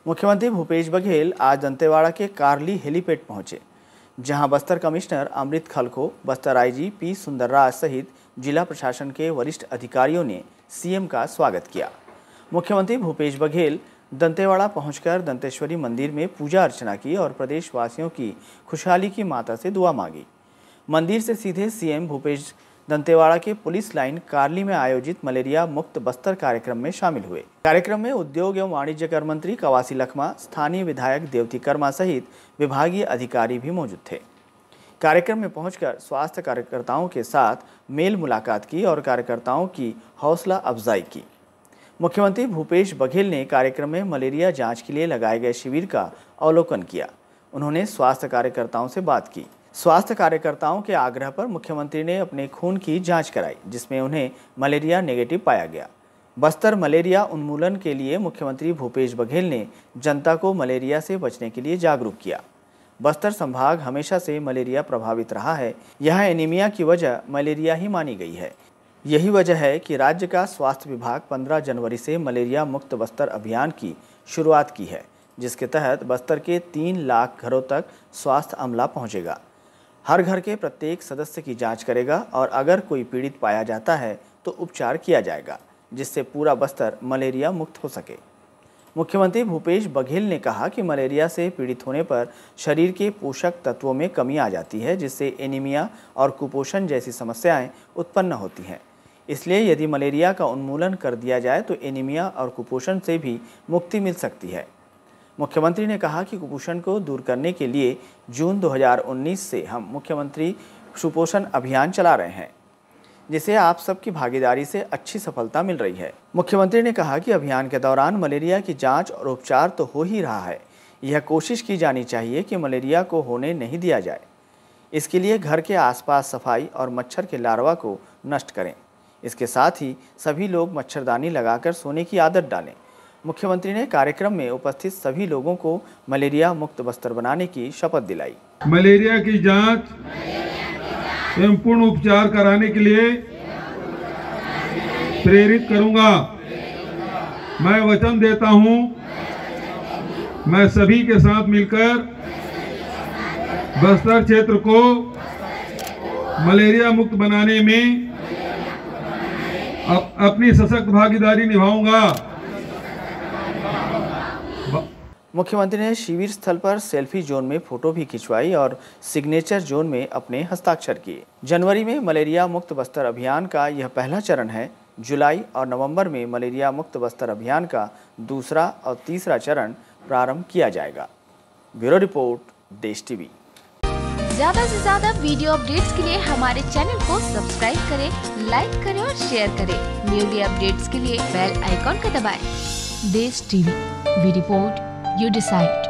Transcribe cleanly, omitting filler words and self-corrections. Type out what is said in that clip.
मुख्यमंत्री भूपेश बघेल आज दंतेवाड़ा के कार्ली हेलीपैड पहुंचे, जहां बस्तर कमिश्नर अमृत खलखो, बस्तर आईजी पी सुंदरराज सहित जिला प्रशासन के वरिष्ठ अधिकारियों ने सीएम का स्वागत किया। मुख्यमंत्री भूपेश बघेल दंतेवाड़ा पहुंचकर दंतेश्वरी मंदिर में पूजा अर्चना की और प्रदेशवासियों की खुशहाली की माता से दुआ मांगी। मंदिर से सीधे सीएम भूपेश दंतेवाड़ा के पुलिस लाइन कार्ली में आयोजित मलेरिया मुक्त बस्तर कार्यक्रम में शामिल हुए। कार्यक्रम में उद्योग एवं वाणिज्य कर मंत्री कवासी लखमा, स्थानीय विधायक देवती कर्मा सहित विभागीय अधिकारी भी मौजूद थे। कार्यक्रम में पहुंचकर स्वास्थ्य कार्यकर्ताओं के साथ मेल मुलाकात की और कार्यकर्ताओं की हौसला अफजाई की। मुख्यमंत्री भूपेश बघेल ने कार्यक्रम में मलेरिया जांच के लिए लगाए गए शिविर का अवलोकन किया। उन्होंने स्वास्थ्य कार्यकर्ताओं से बात की। स्वास्थ्य कार्यकर्ताओं के आग्रह पर मुख्यमंत्री ने अपने खून की जांच कराई, जिसमें उन्हें मलेरिया नेगेटिव पाया गया। बस्तर मलेरिया उन्मूलन के लिए मुख्यमंत्री भूपेश बघेल ने जनता को मलेरिया से बचने के लिए जागरूक किया। बस्तर संभाग हमेशा से मलेरिया प्रभावित रहा है। यहाँ एनीमिया की वजह मलेरिया ही मानी गई है। यही वजह है कि राज्य का स्वास्थ्य विभाग 15 जनवरी से मलेरिया मुक्त बस्तर अभियान की शुरुआत की है, जिसके तहत बस्तर के 3 लाख घरों तक स्वास्थ्य अमला पहुंचेगा। हर घर के प्रत्येक सदस्य की जांच करेगा और अगर कोई पीड़ित पाया जाता है तो उपचार किया जाएगा, जिससे पूरा बस्तर मलेरिया मुक्त हो सके। मुख्यमंत्री भूपेश बघेल ने कहा कि मलेरिया से पीड़ित होने पर शरीर के पोषक तत्वों में कमी आ जाती है, जिससे एनीमिया और कुपोषण जैसी समस्याएं उत्पन्न होती हैं। इसलिए यदि मलेरिया का उन्मूलन कर दिया जाए तो एनीमिया और कुपोषण से भी मुक्ति मिल सकती है। मुख्यमंत्री ने कहा कि कुपोषण को दूर करने के लिए जून 2019 से हम मुख्यमंत्री सुपोषण अभियान चला रहे हैं, जिसे आप सबकी भागीदारी से अच्छी सफलता मिल रही है। मुख्यमंत्री ने कहा कि अभियान के दौरान मलेरिया की जांच और उपचार तो हो ही रहा है, यह कोशिश की जानी चाहिए कि मलेरिया को होने नहीं दिया जाए। इसके लिए घर के आसपास सफाई और मच्छर के लार्वा को नष्ट करें। इसके साथ ही सभी लोग मच्छरदानी लगाकर सोने की आदत डालें। मुख्यमंत्री ने कार्यक्रम में उपस्थित सभी लोगों को मलेरिया मुक्त बस्तर बनाने की शपथ दिलाई। मलेरिया की जांच एवं पूर्ण उपचार कराने के लिए प्रेरित करूंगा। मैं वचन देता हूं, मैं सभी के साथ मिलकर बस्तर क्षेत्र को मलेरिया मुक्त बनाने में अपनी सशक्त भागीदारी निभाऊंगा। मुख्यमंत्री ने शिविर स्थल पर सेल्फी जोन में फोटो भी खिंचवाई और सिग्नेचर जोन में अपने हस्ताक्षर किए। जनवरी में मलेरिया मुक्त बस्तर अभियान का यह पहला चरण है। जुलाई और नवंबर में मलेरिया मुक्त बस्तर अभियान का दूसरा और तीसरा चरण प्रारंभ किया जाएगा। Bureau report, Desh TV. ज्यादा से ज्यादा वीडियो अपडेट्स के लिए हमारे चैनल को सब्सक्राइब करें, लाइक करें और शेयर करें। न्यूली अपडेट्स के लिए बेल आइकॉन का दबाएं। Desh TV, we report, you decide।